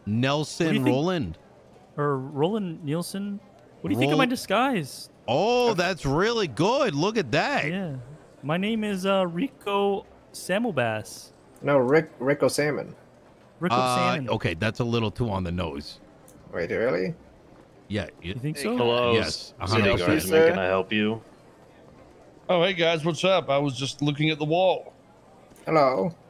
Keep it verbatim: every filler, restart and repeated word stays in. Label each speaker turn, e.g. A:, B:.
A: Nelson
B: think?
A: Roland.
B: Or Roland Nielsen. What do you think of my
A: Roll-
B: disguise?
A: Oh, that's really good. Look at that.
B: Yeah. My name is uh, Rico Samelbass.
C: No, Rick Rico Salmon.
B: Rico
A: Uh,
B: Salmon.
A: okay, that's a little too on the nose.
C: Wait, really?
A: Yeah. You,
B: You think
D: Hey,
B: so?
E: Hello,
A: Yes, a
E: City
A: hundred
C: percent.
E: Guardsman,
C: Sir?
E: can I help you?
D: Oh, hey guys, what's up? I was just looking at the wall.
C: Hello.